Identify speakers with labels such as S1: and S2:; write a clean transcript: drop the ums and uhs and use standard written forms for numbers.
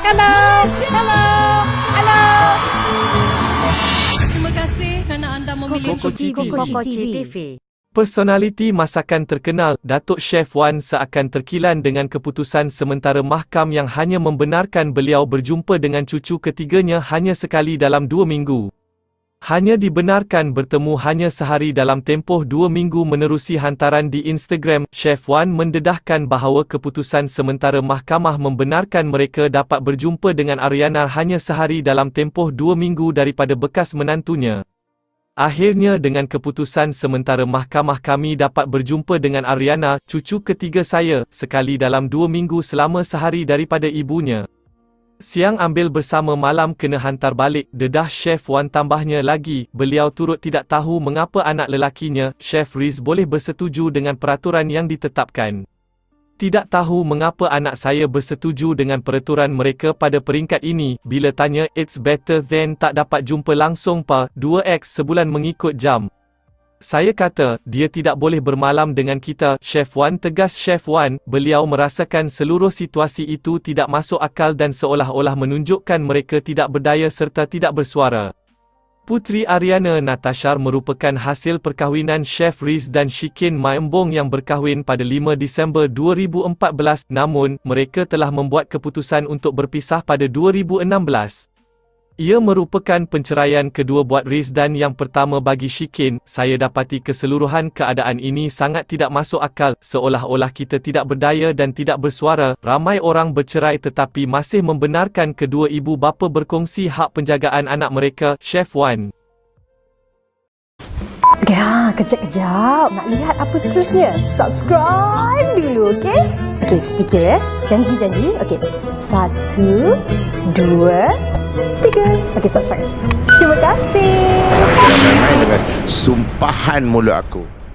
S1: Hello. Hello. Hello.
S2: Terima kasih kerana anda memilih
S1: Koko TV.
S3: Personaliti masakan terkenal, Datuk Chef Wan seakan terkilan dengan keputusan sementara mahkam yang hanya membenarkan beliau berjumpa dengan cucu ketiganya hanya sekali dalam 2 minggu. Hanya dibenarkan bertemu hanya sehari dalam tempoh 2 minggu menerusi hantaran di Instagram. Chef Wan mendedahkan bahawa keputusan sementara mahkamah membenarkan mereka dapat berjumpa dengan Ariana hanya sehari dalam tempoh 2 minggu daripada bekas menantunya. Akhirnya dengan keputusan sementara mahkamah kami dapat berjumpa dengan Ariana, cucu ketiga saya, sekali dalam 2 minggu selama sehari daripada ibunya. Siang ambil bersama malam kena hantar balik, dedah Chef Wan. Tambahnya lagi, beliau turut tidak tahu mengapa anak lelakinya, Chef Riz, boleh bersetuju dengan peraturan yang ditetapkan. Tidak tahu mengapa anak saya bersetuju dengan peraturan mereka pada peringkat ini. Bila tanya, it's better than tak dapat jumpa langsung pa, 2x sebulan mengikut jam. Saya kata, dia tidak boleh bermalam dengan kita, Chef Wan, tegas Chef Wan. Beliau merasakan seluruh situasi itu tidak masuk akal dan seolah-olah menunjukkan mereka tidak berdaya serta tidak bersuara. Puteri Ariana, Natasha, merupakan hasil perkahwinan Chef Riz dan Shikin Maembong yang berkahwin pada 5 Disember 2014, namun, mereka telah membuat keputusan untuk berpisah pada 2016. Ia merupakan penceraian kedua buat Riz dan yang pertama bagi Shikin. Saya dapati keseluruhan keadaan ini sangat tidak masuk akal, seolah-olah kita tidak berdaya dan tidak bersuara. Ramai orang bercerai tetapi masih membenarkan kedua ibu bapa berkongsi hak penjagaan anak mereka, Chef Wan.
S4: Ya, kejap-kejap. Nak lihat apa seterusnya? Subscribe dulu, okey? Okey, sedikit ya. Janji-janji. Okey. 1, 2, 3. Okey, subscribe. Terima kasih.
S5: Jangan main-main dengan sumpahan mulut aku.